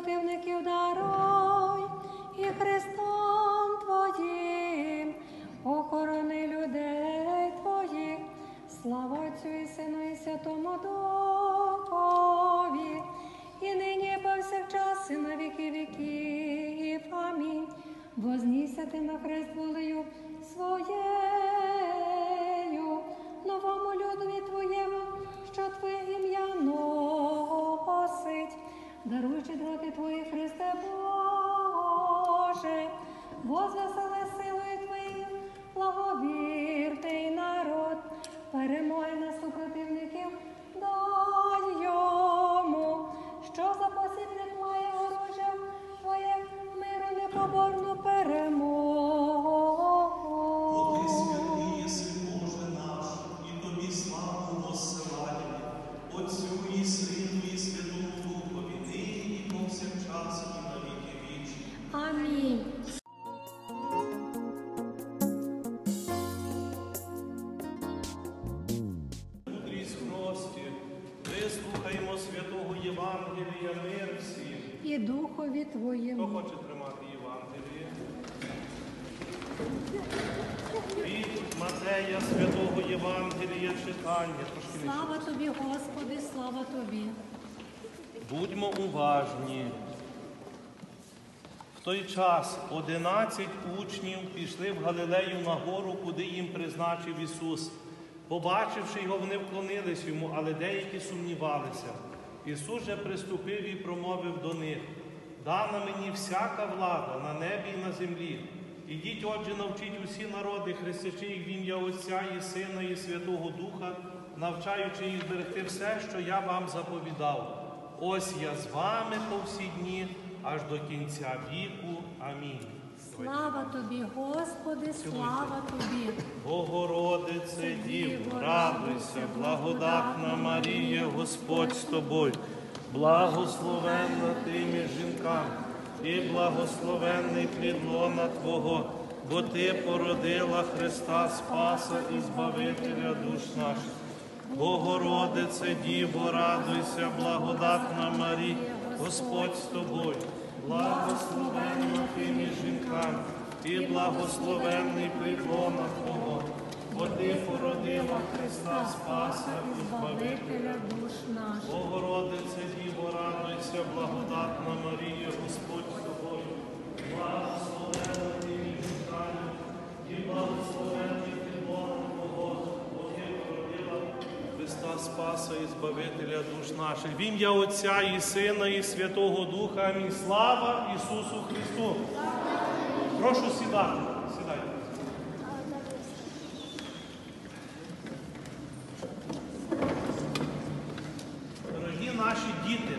супротивників даруй, і Христом Твоїм охорони людей Твоїх. Слава Отцю і Сину і Святому Духові, і нині, і повсякчас, і на віки віків. Амінь. Вознісся ти на хрест волею своєю, новому людові Твоєму, що Твоє ім'я носить. Даруй щедроти Твої, Христе Боже, возвесели силою Твоєю благовірний народ. Перемоги на супротивників дай йому, що за посібник має оружя Твоє, миру непоборну перемогу. Бо Ти святий єси, Боже наш, і Тобі славу воссилаємо, Отцю і Сину і Святому Духові, нині і повсякчас, і на віки вічні. Амінь. Мудрість Христі, вислухаймо святого Євангелія, мир всім. І Духові Хто Твоєму. хоче тримати Євангеліє? Від Матея святого Євангелія читання. Трошки нижче. Слава Тобі, Господи, слава Тобі. Будьмо уважні. В той час 11 учнів пішли в Галилею на гору, куди їм призначив Ісус. Побачивши його, вони вклонились йому, але деякі сумнівалися. Ісус же приступив і промовив до них: «Дана мені всяка влада на небі і на землі. Ідіть, отже, навчіть усі народи, хрестячи їх в ім'я Отця і Сина і Святого Духа, навчаючи їх зберегти все, що я вам заповідав. Ось я з вами по всі дні, аж до кінця віку. Амінь». Слава Тобі, Господи, слава Тобі. Богородице Діво, радуйся, благодатна Марія, Господь з тобою, благословенна ти між жінками, і благословенний плід лона Твого, бо Ти породила Христа Спаса і Збавителя душ наших. Богородице Діво, радуйся, благодатна Марія, Господь з тобою, благословенна ти між жінками, і благословенний плід лона Твого, бо Ти породила Христа Спаса і Збавителя. душ наших. Богородице Діво, радуйся, благодатна Марія, Господь з тобою, благословенна ти між жінками, і благословенний плід лона Твого, бо Ти породила Христа Спаса і Збавителя душ наших. В ім'я Отця і Сина і Святого Духа. Амінь. Слава Ісусу Христу! Прошу сідати. Сідайте. Дорогі наші діти,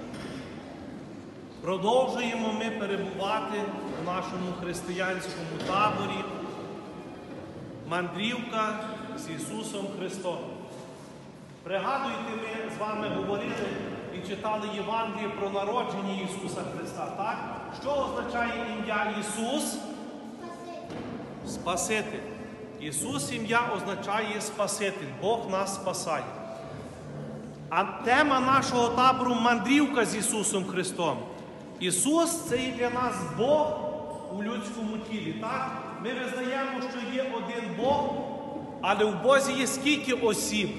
продовжуємо ми перебувати у нашому християнському таборі «Мандрівка з Ісусом Христом». Пригадуйте, ми з вами говорили і читали Євангеліє про народження Ісуса Христа, так? Що означає ім'я Ісус? Спаситель. Ісус ім'я означає Спаситель. Бог нас спасає. А тема нашого табору – мандрівка з Ісусом Христом. Ісус – це і для нас Бог у людському тілі, так? Ми визнаємо, що є один Бог, але в Бозі є скільки осіб?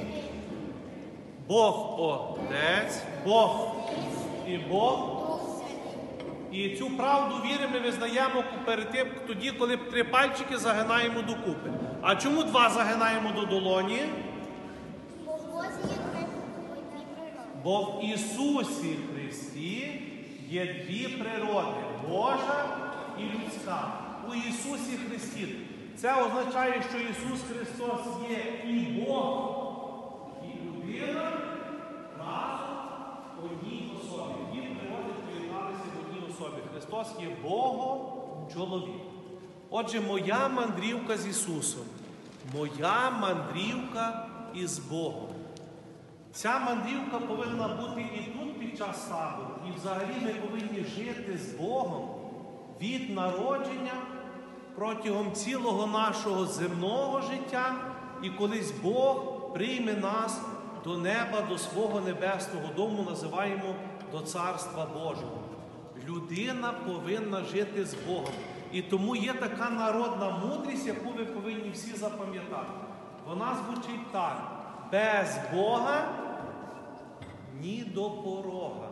Бог Отець, Бог і Бог. І цю правду віри ми визнаємо перед тим, тоді, коли 3 пальчики загинаємо докупи. А чому 2 загинаємо до долоні? Бо в Ісусі Христі є 2 природи – Божа і людська. У Ісусі Христі. Це означає, що Ісус Христос є і Бог, і людина разом в одній особі. 2 природи поєдналися в одній особі. Христос є Богом чоловік. Отже, моя мандрівка з Ісусом, моя мандрівка із Богом. Ця мандрівка повинна бути і тут під час табору, і взагалі ми повинні жити з Богом від народження протягом цілого нашого земного життя, і колись Бог прийме нас до неба, до свого небесного дому, називаємо до Царства Божого. людина повинна жити з Богом. І тому є така народна мудрість, яку ви повинні всі запам'ятати. Вона звучить так: без Бога ні до порога.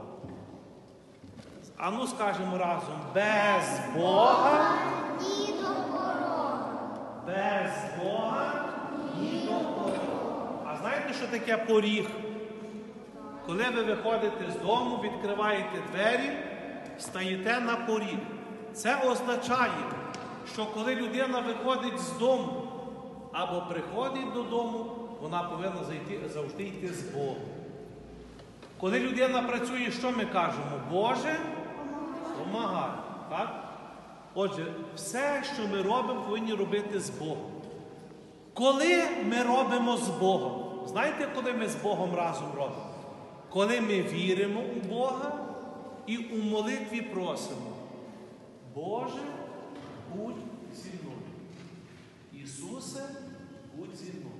Ану скажемо разом: без Бога Ні до порога. без Бога ні до порога. А знаєте, що таке поріг? Коли ви виходите з дому, відкриваєте двері, стаєте на поріг. Це означає, що коли людина виходить з дому або приходить додому, вона повинна завжди йти з Богом. Коли людина працює, що ми кажемо? Боже, помагай. Так? Отже, все, що ми робимо, повинні робити з Богом. Коли ми робимо з Богом? Знаєте, коли ми з Богом разом робимо? Коли ми віримо у Бога і у молитві просимо: Боже, будь зі мною. Ісусе, будь зі мною.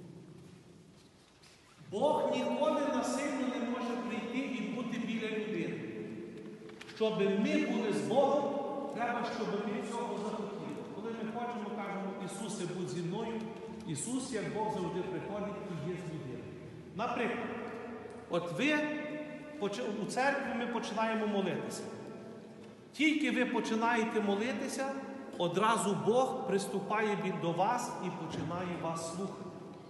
Бог ніколи насильно не може прийти і бути біля людини. Щоб ми були з Богом, треба, щоб ми цього захотіли. Коли ми хочемо, кажемо: Ісусе, будь зі мною. Ісус, як Бог, завжди приходить і є з людиною. Наприклад, от ви у церкві ми починаємо молитися. Тільки ви починаєте молитися, одразу Бог приступає до вас і починає вас слухати.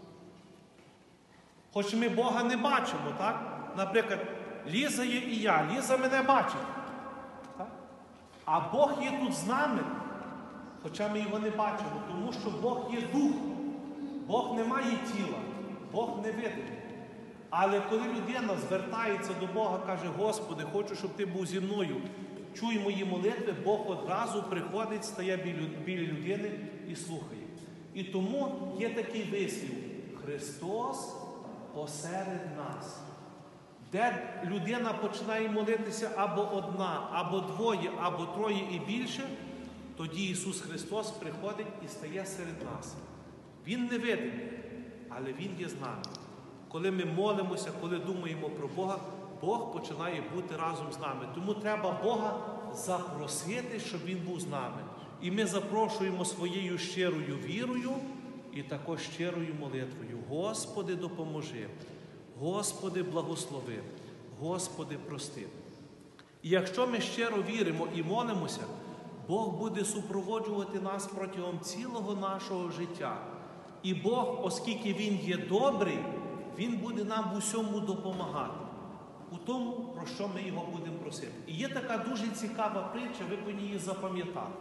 Хоч ми Бога не бачимо, так? Наприклад, Ліза є і я. Ліза мене бачить. Так? А Бог є тут з нами, хоча ми його не бачимо, тому що Бог є дух. Бог не має тіла, Бог не видимий. Але коли людина звертається до Бога, каже: Господи, хочу, щоб Ти був зі мною, чуй мої молитви, Бог одразу приходить, стає біля людини і слухає. І тому є такий вислів: Христос посеред нас. Де людина починає молитися або одна, або двоє, або троє і більше, тоді Ісус Христос приходить і стає серед нас. Він невидимий, але Він є з нами. Коли ми молимося, коли думаємо про Бога, Бог починає бути разом з нами. Тому треба Бога запросити, щоб Він був з нами. І ми запрошуємо своєю щирою вірою і також щирою молитвою: Господи, допоможи, Господи, благослови, Господи, прости. І якщо ми щиро віримо і молимося, Бог буде супроводжувати нас протягом цілого нашого життя. І Бог, оскільки Він є добрий, Він буде нам в усьому допомагати. У тому, про що ми Його будемо просити. І є така дуже цікава притча, ви повинні її запам'ятати.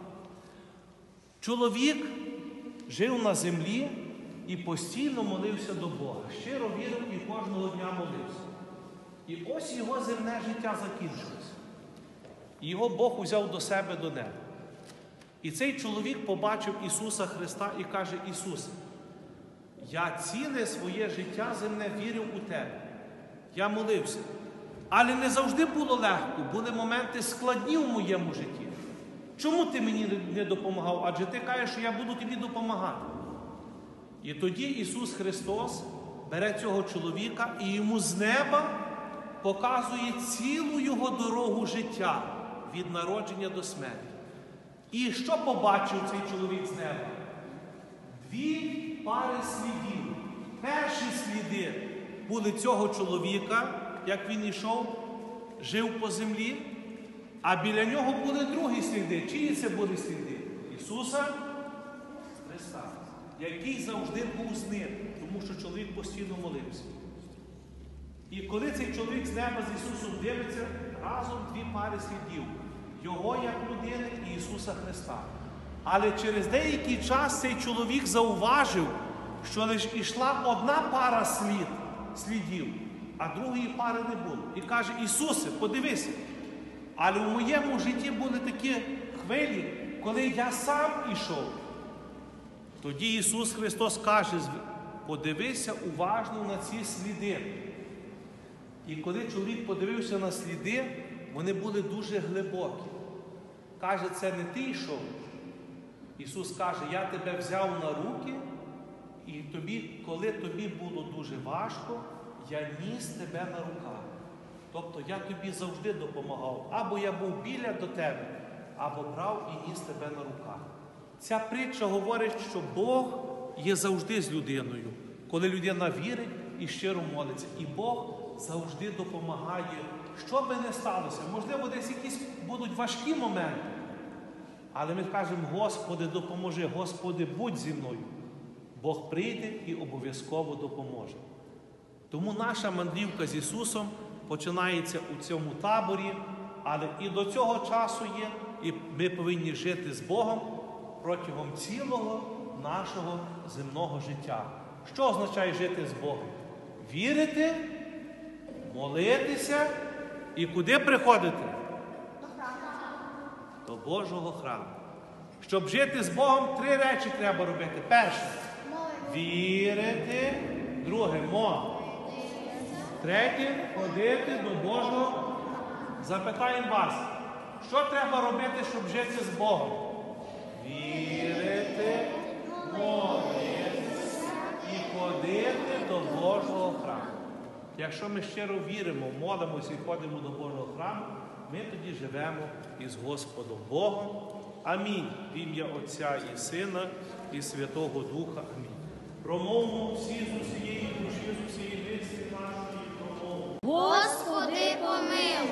Чоловік жив на землі і постійно молився до Бога. Щиро вірив і кожного дня молився. І ось його земне життя закінчилося. І його Бог узяв до себе до неба. І цей чоловік побачив Ісуса Христа і каже: Ісусе, я ціле своє життя земне вірив у Тебе. Я молився. Але не завжди було легко, були моменти складні в моєму житті. Чому ти мені не допомагав? Адже ти кажеш, що я буду тобі допомагати. І тоді Ісус Христос бере цього чоловіка і йому з неба показує цілу його дорогу життя від народження до смерті. І що побачив цей чоловік з неба? Дві пари слідів. Перші сліди були цього чоловіка, як він йшов, жив по землі, а біля нього були другі сліди. Чиї це були сліди? Ісуса Христа, який завжди був з ним, тому що чоловік постійно молився. І коли цей чоловік з неба з Ісусом дивиться, разом дві пари слідів. Його як людини і Ісуса Христа. Але через деякий час цей чоловік зауважив, що лише йшла одна пара слідів, а другої пари не було. І каже: Ісусе, подивися, але в моєму житті були такі хвилі, коли я сам ішов. Тоді Ісус Христос каже: подивися уважно на ці сліди. І коли чоловік подивився на сліди, вони були дуже глибокі. Каже: це не ти йшов. Ісус каже: я тебе взяв на руки, і тобі, коли тобі було дуже важко, я ніс тебе на руках. Тобто я тобі завжди допомагав. Або я був біля до тебе, або брав і ніс тебе на руках. Ця притча говорить, що Бог є завжди з людиною, коли людина вірить і щиро молиться. І Бог завжди допомагає, що би не сталося. Можливо, десь якісь будуть важкі моменти. Але ми кажемо: Господи, допоможи, Господи, будь зі мною. Бог прийде і обов'язково допоможе. Тому наша мандрівка з Ісусом починається у цьому таборі, але і до цього часу є, і ми повинні жити з Богом протягом цілого нашого земного життя. Що означає жити з Богом? Вірити, молитися і куди приходити? До Божого храму. Щоб жити з Богом, 3 речі треба робити. Перше – вірити. Друге – молитися. Третє – ходити до Божого. Запитаємо вас, що треба робити, щоб жити з Богом? Вірити, молитися і ходити до Божого храму. Якщо ми щиро віримо, молимося і ходимо до Божого храму, ми тоді живемо із Господом Богом. Амінь. В ім'я Отця і Сина і Святого Духа. Амінь. Промовмо всі з усієї душі, з усієї мислі нашої промовмо. Господи, помилуй.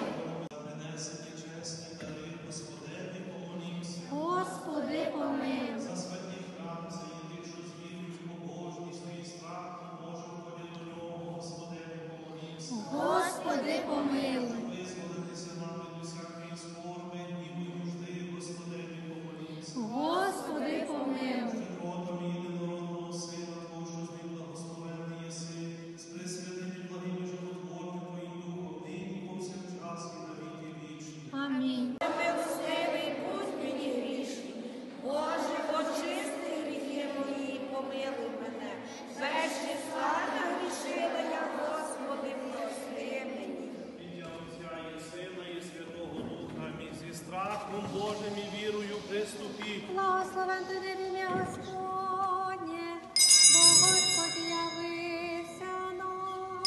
Господи, помилуй. За святий храм, за єдиних, що з вірою, побожністю і страхом може ходити до нього, Господи, помолімся. Господи, помилуй. Визволитися нам від усякої скорби і нужди, Господи, помолімся. Господи, помилуй. Родом єдинородного Сина Твого, що з ним благословенний єси, з пресвятим і благим і животворним Твоїм Духом, нині повсякчас і на віки вічні. Амінь. Милостивий, будь мені грішний. Боже, очисти гріхи мої, помилуй мене. Без числа нагрішила я, Господи, прости мені. Ім'я Отця і Сина і Святого Духа, амінь. Зі страхом Божим і вірою приступіть. Благословен ти ім'я Господнє, бо Господь явився нам.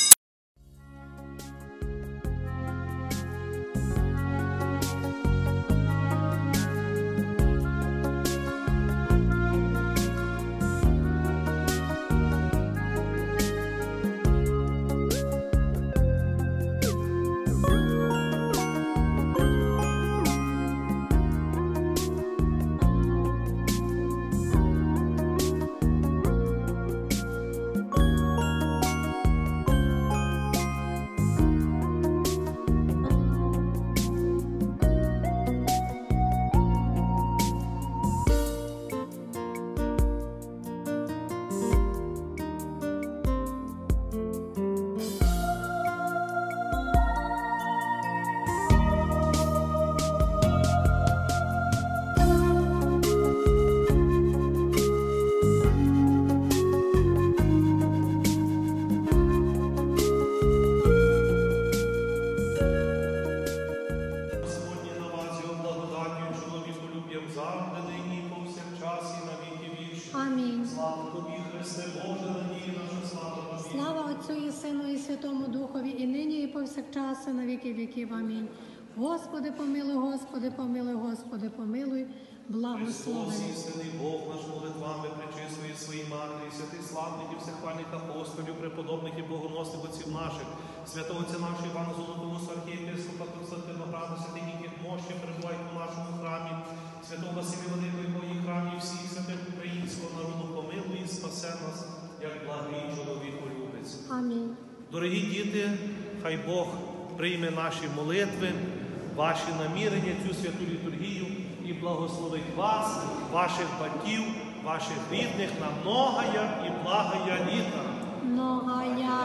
Господні на вас його благодаттю, чоловіколюб'ям завжди, нині і повсякчас і на віки вічні. Амінь. Слава Тобі, Христе Боже, надії наша, слава Тобі. Слава Отцю і Сину і Святому Духові, і нині, і повсякчас, і на віки віків. Амінь. Господи, помилуй, Господи, помилуй, Господи, помилуй, благослови. Христос, істинний Бог наш, молитвами причислює своїй матері, святих славних і всехвальних апостолів, преподобних і богоносних отців наших, святого Отця нашого Івана Золотоуса, архієпископа Константинограда, святих яких мощі перебувають у нашому храмі, святого Василія Великого і моїй храмі, всіх святих українського народу, помилуй і спасе нас, як благий чоловіколюбець. Амінь. Дорогі діти, хай Бог прийме наші молитви, ваші намірення, цю святу літургію і благословить вас, ваших батьків, ваших рідних на многая і благая літа. Многая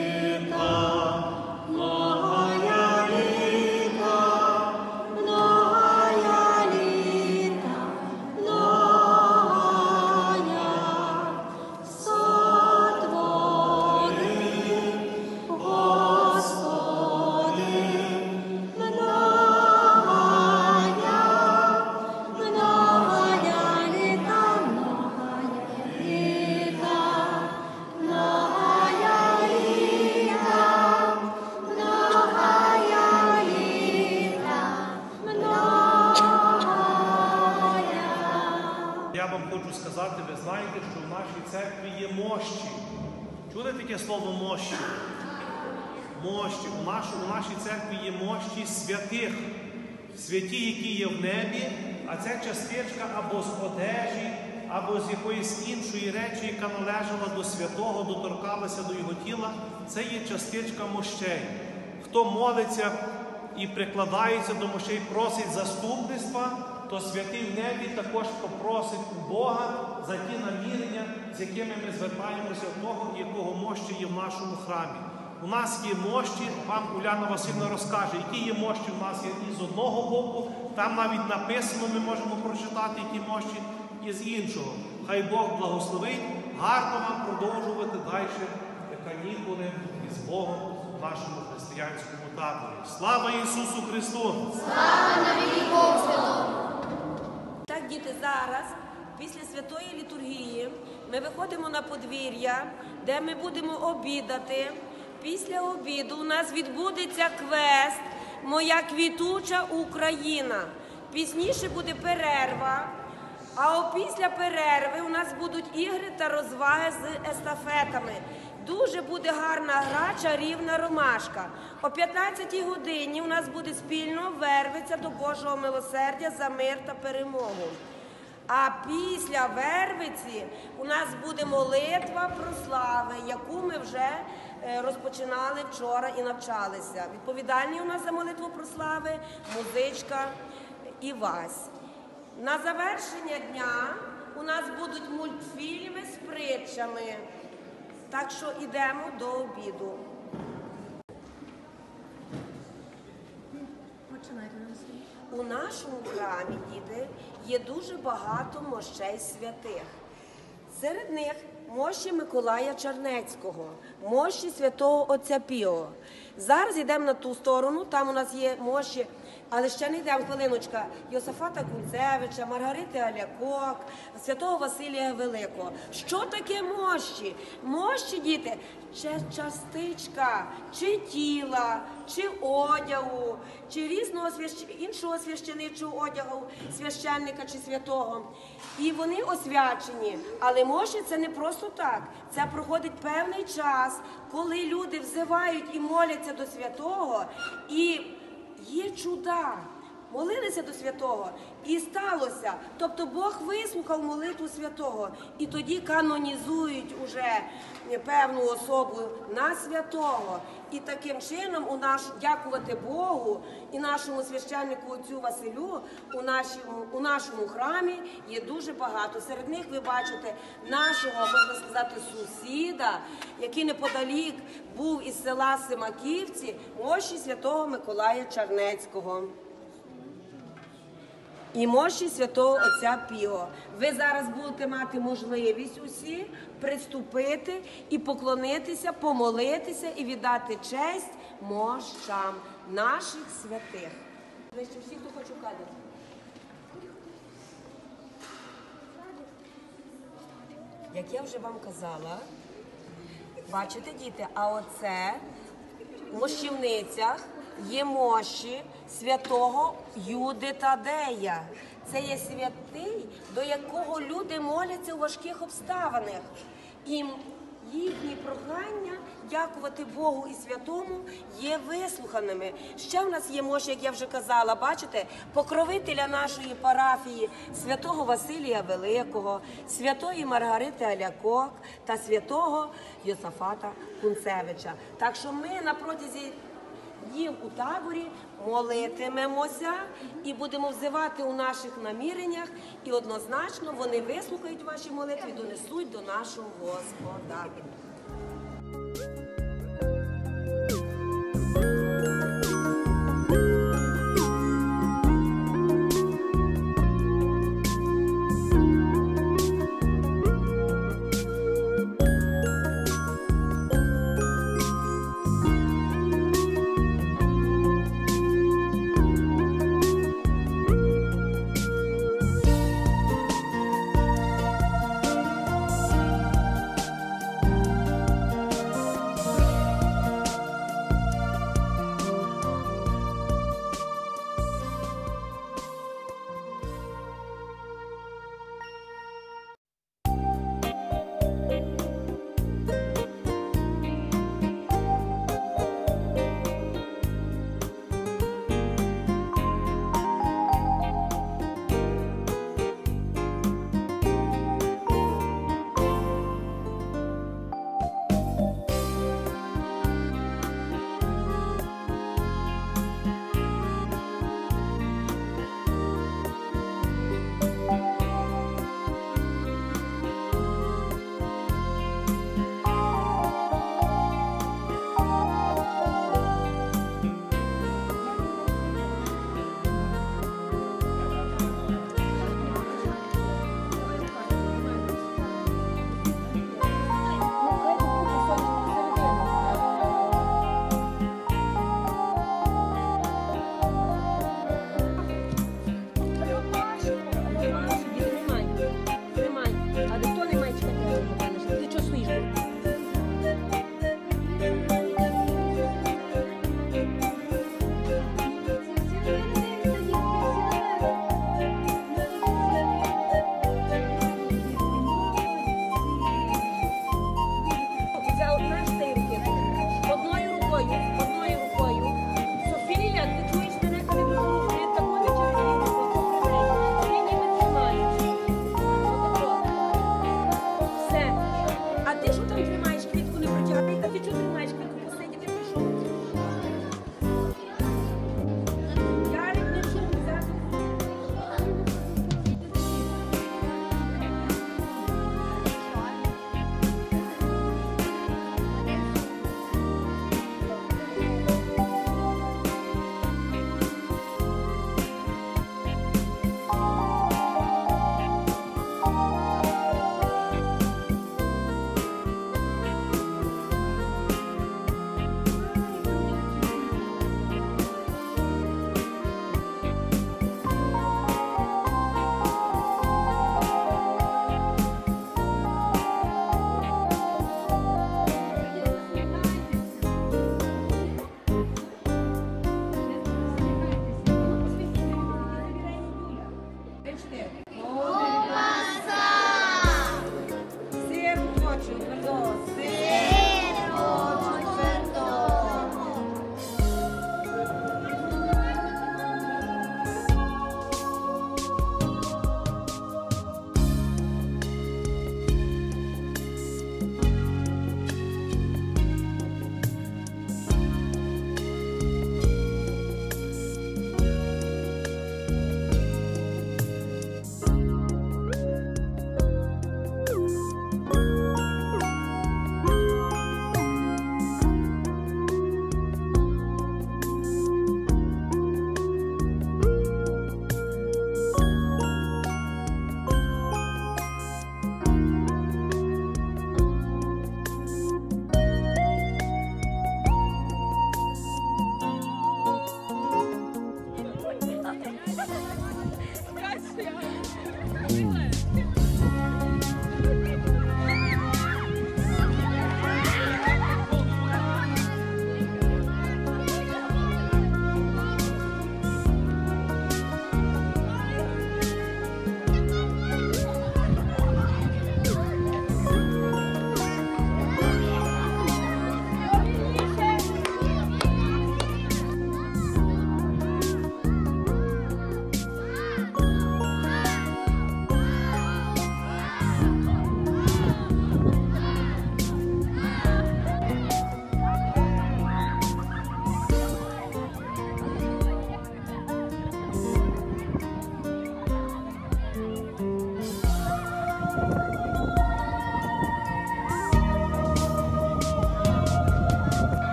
літа, многая літа, многая літа, многая сотвори, Господи, многая літа, многая літа. церкві є мощі. Чули таке слово мощі? Мощі. У нашій церкві є мощі святих. Святі, які є в небі, а це частичка або з одежі, або з якоїсь іншої речі, яка належала до святого, доторкалася до його тіла. Це є частичка мощей. Хто молиться і прикладається до мощей, просить заступництва, то святий в небі також попросить у Бога за ті намірення, з якими ми звертаємося до того, якого мощі є в нашому храмі. У нас є мощі, вам Уляна Васильівна розкаже, які є мощі у нас є і з одного боку, там навіть написано, ми можемо прочитати, які мощі, і з іншого. Хай Бог благословить, гарно вам продовжувати далі канікули із Богом в нашому християнському таборі. Слава Ісусу Христу! Слава навіки Богу Святому! Так, діти, зараз, після святої літургії, ми виходимо на подвір'я, де ми будемо обідати. Після обіду у нас відбудеться квест «Моя квітуча Україна». Пізніше буде перерва, а опісля перерви у нас будуть ігри та розваги з естафетами. Дуже буде гарна гра «Чарівна ромашка». О 15-й годині у нас буде спільно вервиця до Божого милосердя за мир та перемогу. А після вервиці у нас буде молитва прослави, яку ми вже розпочинали вчора і навчалися. Відповідальний у нас за молитву прослави музичка Івась. На завершення дня у нас будуть мультфільми з притчами. Так що йдемо до обіду. Починайте нам свій. У нашому храмі, діти, є дуже багато мощей святих. Серед них мощі Миколая Чернецького, мощі святого отця Піо. Зараз йдемо на ту сторону, там у нас є мощі, але ще не йдемо, хвилиночка, Йосафата Кунцевича, Маргарити Алякок, святого Василія Великого. Що таке мощі? Мощі, діти, це частичка чи тіла, чи одягу, чи різного іншого священичого одягу, священника чи святого. І вони освячені, але мощі це не просто так. Це проходить певний час, коли люди взивають і моляться до святого, і є чуда. Молилися до святого, і сталося. Тобто Бог вислухав молитву святого, і тоді канонізують уже певну особу на святого. І таким чином дякувати Богу і нашому священнику отцю Василю у нашому храмі є дуже багато. Серед них ви бачите нашого, можна сказати, сусіда, який неподалік був із села Симаківці, мощі святого Миколая Чернецького. І мощі святого отця Піо. Ви зараз будете мати можливість усі приступити і поклонитися, помолитися і віддати честь мощам наших святих. Вище всі, хто хоче кадати. Як я вже вам казала, бачите, діти, а оце в мощівницях є мощі святого Юди Тадея. Це є святий, до якого люди моляться у важких обставинах. І їхні прохання дякувати Богу і святому є вислуханими. Ще в нас є мощі, як я вже казала, бачите, покровителя нашої парафії святого Василія Великого, святої Маргарити Алякок та святого Йосафата Кунцевича. Так що ми на протязі днів у таборі молитимемося і будемо взивати у наших наміреннях, і однозначно вони вислухають ваші молитви і донесуть до нашого Господа.